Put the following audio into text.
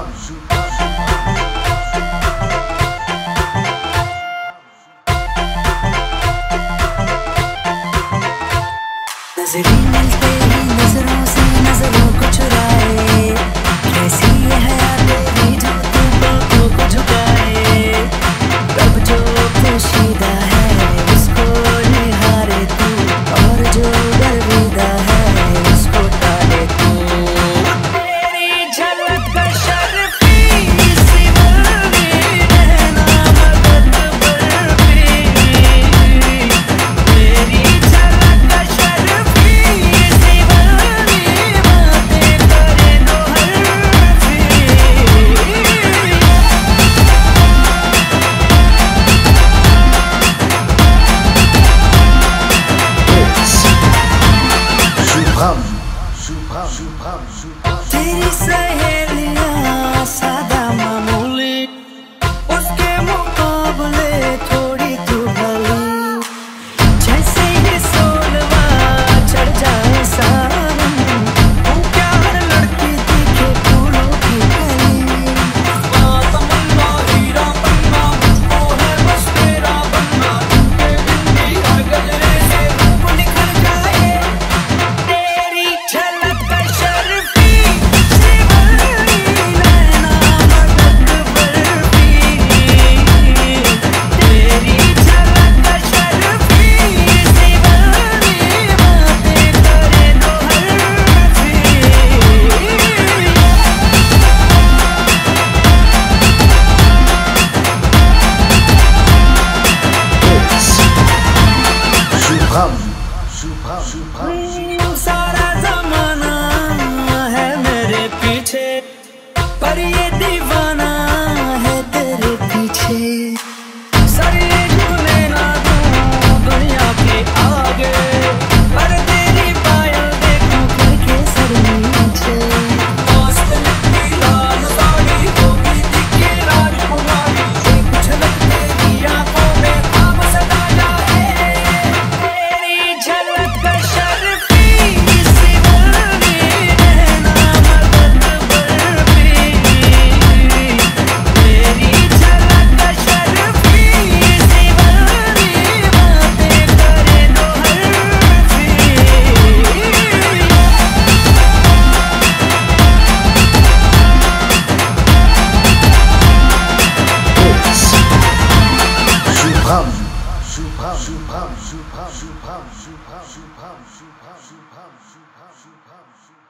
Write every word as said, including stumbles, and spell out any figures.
नजरें मिलते ही नजरों से नजरों को चुराए, कैसी ये हया तेरी जो तू बातों को झुकाए। रब जो पोशीदा है उसको निहारे तू, और जो दरवीदा है उसको टाले तू। तेरी झलक का शर्फी सिमरनी रहना मदद बर्फी, तेरी झलक का शर्फी सिमरनी बातें करे दो हरफी। शुभम शुभम शुभम शुभम तेरी सहेलियां सादा मामूली, उसके मुकाबले थोड़ी तू भली। जैसे ये सोलवा चढ़ जाए सावन, वो प्यार लड़की दिखे फूलों की कली। तमन्ना हीरा बनना मुझको है बस तेरा बनना, तुमके बिन भी हर गजरे से रूप निखर जाए। तेरी झलक का शर्फी सिमरनी रहना मदद बर्फी, तेरी झलक का शर्फी सिमरनी बातें करे दो हरफी। शुभम शुभम शुभम सारा जमाना है मेरे पीछे, पर ये दीवाना है तेरे पीछे। सर ये झूले ना दूं दुनिया के आगे, पर तेरी पायल देखूं करके सर नीचे। मस्त लगती लाल साड़ी होगी दिखे राजकुमारी, एक झलक तेरी आंखों में ख्वाब सदा जाए। तेरी झलक का शर्फी सिमरनी रहना मदद बर्फी, तेरी झलक का शर्फी सिमरनी बातें करे दो हरफी। शुभम शुभम शुभम शुभम शुभम शुभम शुभम शुभम शुभम शुभम शुभम शुभम